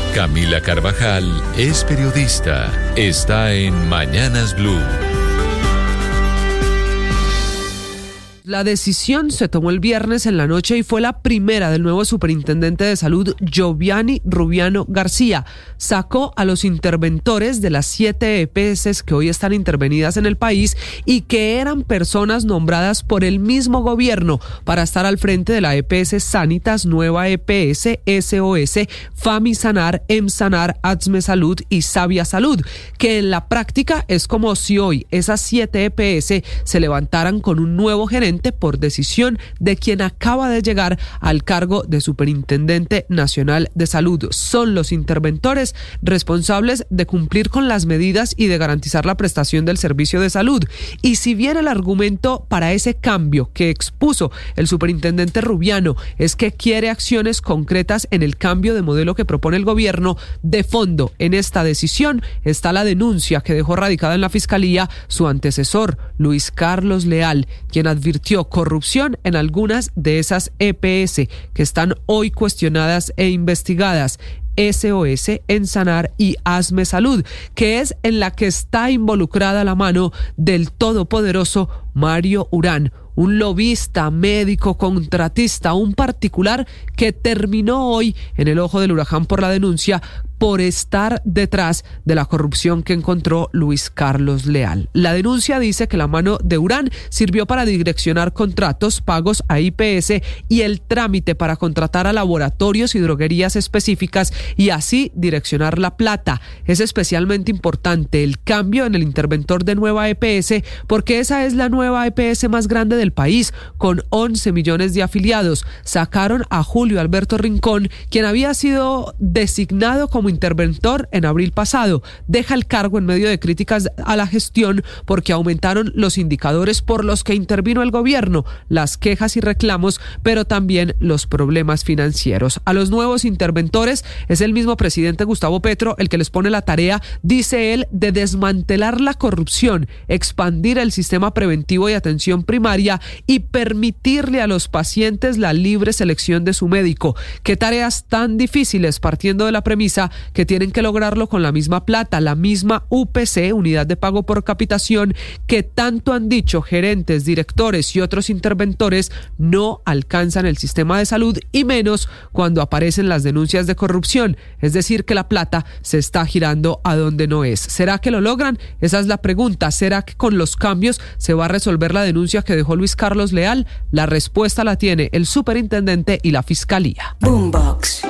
Camila Carvajal es periodista. Está en Mañanas Blue. La decisión se tomó el viernes en la noche y fue la primera del nuevo superintendente de salud, Giovanni Rubiano García. Sacó a los interventores de las 7 EPS que hoy están intervenidas en el país y que eran personas nombradas por el mismo gobierno para estar al frente de la EPS Sanitas, Nueva EPS, SOS, Famisanar, Emsanar, Adsme Salud y Sabia Salud, que en la práctica es como si hoy esas 7 EPS se levantaran con un nuevo gerente por decisión de quien acaba de llegar al cargo de Superintendente Nacional de Salud. Son los interventores responsables de cumplir con las medidas y de garantizar la prestación del servicio de salud. Y si bien el argumento para ese cambio que expuso el superintendente Rubiano es que quiere acciones concretas en el cambio de modelo que propone el gobierno, de fondo en esta decisión está la denuncia que dejó radicada en la Fiscalía su antecesor, Luis Carlos Leal, quien advirtió corrupción en algunas de esas EPS que están hoy cuestionadas e investigadas. SOS, Ensanar y Asme Salud, que es en la que está involucrada la mano del todopoderoso Mario Urán, un lobista, médico, contratista, un particular que terminó hoy en el ojo del huracán por la denuncia por estar detrás de la corrupción que encontró Luis Carlos Leal. La denuncia dice que la mano de Urán sirvió para direccionar contratos, pagos a IPS y el trámite para contratar a laboratorios y droguerías específicas y así direccionar la plata. Es especialmente importante el cambio en el interventor de Nueva EPS porque esa es la nueva EPS más grande del país, con 11 millones de afiliados. Sacaron a Julio Alberto Rincón, quien había sido designado como interventor en abril pasado. Deja el cargo en medio de críticas a la gestión porque aumentaron los indicadores por los que intervino el gobierno, las quejas y reclamos, pero también los problemas financieros. A los nuevos interventores es el mismo presidente Gustavo Petro el que les pone la tarea, dice él, de desmantelar la corrupción, expandir el sistema preventivo y atención primaria y permitirle a los pacientes la libre selección de su médico. Qué tareas tan difíciles, partiendo de la premisa que tienen que lograrlo con la misma plata, la misma UPC, unidad de pago por capitación, que tanto han dicho gerentes, directores y otros interventores no alcanzan el sistema de salud y menos cuando aparecen las denuncias de corrupción, es decir, que la plata se está girando a donde no es. ¿Será que lo logran? Esa es la pregunta. ¿Será que con los cambios se va a resolver la denuncia que dejó Luis Carlos Leal? La respuesta la tiene el superintendente y la Fiscalía. Boombox.